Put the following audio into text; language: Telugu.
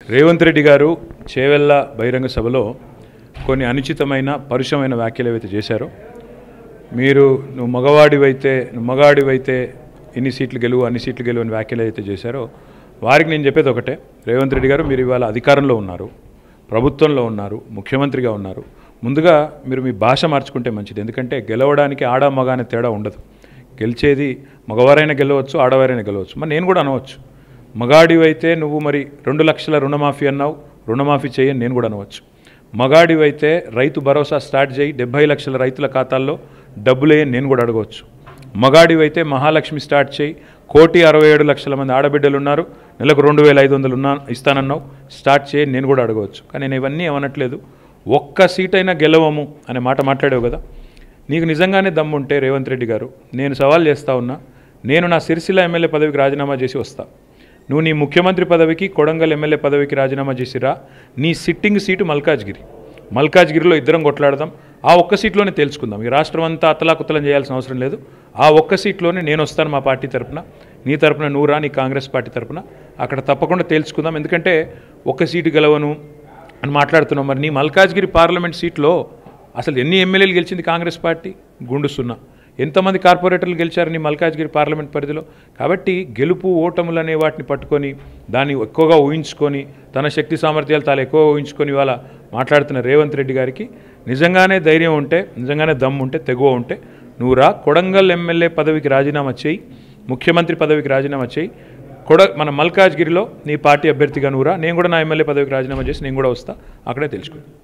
రేవంత్ రెడ్డి గారు చేవెళ్ళ బహిరంగ సభలో కొన్ని అనుచితమైన పరుషమైన వ్యాఖ్యలు ఏవైతే చేశారో, నువ్వు మగాడివైతే ఇన్ని సీట్లు గెలువు అన్ని సీట్లు గెలువు అని వ్యాఖ్యలు ఏవైతే చేశారో వారికి నేను చెప్పేది ఒకటే. రేవంత్ రెడ్డి గారు, మీరు ఇవాళ అధికారంలో ఉన్నారు, ప్రభుత్వంలో ఉన్నారు, ముఖ్యమంత్రిగా ఉన్నారు. ముందుగా మీరు మీ భాష మార్చుకుంటే మంచిది. ఎందుకంటే గెలవడానికి ఆడ మగ అనే తేడా ఉండదు. గెలిచేది మగవారైనా గెలవచ్చు, ఆడవారైనా గెలవచ్చు. మరి నేను కూడా అనవచ్చు, మగాడివైతే నువ్వు మరి 2 లక్షల రుణమాఫీ అన్నావు, రుణమాఫీ చేయని నేను కూడా అనవచ్చు. మగాడివైతే రైతు భరోసా స్టార్ట్ చేయి, 70 లక్షల రైతుల ఖాతాల్లో డబ్బులేయని నేను కూడా అడగవచ్చు. మగాడివైతే మహాలక్ష్మి స్టార్ట్ చేయి, 1,67,00,000 మంది ఆడబిడ్డలు ఉన్నారు, నెలకు 2,500 ఇస్తానన్నావు, స్టార్ట్ చేయి నేను కూడా అడగవచ్చు. కానీ నేను ఇవన్నీ ఏమనట్లేదు. ఒక్క సీటైనా గెలవము అనే మాట మాట్లాడావు కదా. నీకు నిజంగానే దమ్ముంటే రేవంత్ రెడ్డి గారు, నేను సవాల్ చేస్తా ఉన్నా, నేను నా సిరిసిల్ల ఎమ్మెల్యే పదవికి రాజీనామా చేసి వస్తా. నువ్వు నీ ముఖ్యమంత్రి పదవికి, కొడంగల్ ఎమ్మెల్యే పదవికి రాజీనామా చేసిరా. నీ సిట్టింగ్ సీటు మల్కాజ్గిరిలో ఇద్దరం కొట్లాడదాం. ఆ ఒక్క సీట్లోనే తేల్చుకుందాం. ఈ రాష్ట్రం అంతా అతలాకుతలం చేయాల్సిన అవసరం లేదు. ఆ ఒక్క సీట్లోనే నేను వస్తాను మా పార్టీ తరపున, నీ తరపున నువ్వు రా, నీ కాంగ్రెస్ పార్టీ తరపున. అక్కడ తప్పకుండా తేల్చుకుందాం. ఎందుకంటే ఒక్క సీటు గెలవను అని మాట్లాడుతున్నాం. మరి నీ మల్కాజ్గిరి పార్లమెంట్ సీట్లో అసలు ఎన్ని ఎమ్మెల్యేలు గెలిచింది కాంగ్రెస్ పార్టీ? గుండు సున్నా. ఎంతమంది కార్పొరేటర్లు గెలిచారు నీ మల్కాజ్గిరి పార్లమెంట్ పరిధిలో? కాబట్టి గెలుపు ఓటములు అనే వాటిని పట్టుకొని దాన్ని ఎక్కువగా ఊహించుకొని, తన శక్తి సామర్థ్యాలు తాను ఎక్కువగా ఊహించుకొని ఇవాళ మాట్లాడుతున్న రేవంత్ రెడ్డి గారికి నిజంగానే ధైర్యం ఉంటే, నిజంగానే దమ్ము ఉంటే, తెగువ ఉంటే నువ్వు రా, కొడంగల్ ఎమ్మెల్యే పదవికి రాజీనామా చేయి, ముఖ్యమంత్రి పదవికి రాజీనామా చేయి. మన మల్కాజ్గిరిలో నీ పార్టీ అభ్యర్థిగా నువ్వు రా, నేను కూడా నా ఎమ్మెల్యే పదవికి రాజీనామా చేసి నేను కూడా వస్తా. అక్కడే తెలుసుకుంటాను.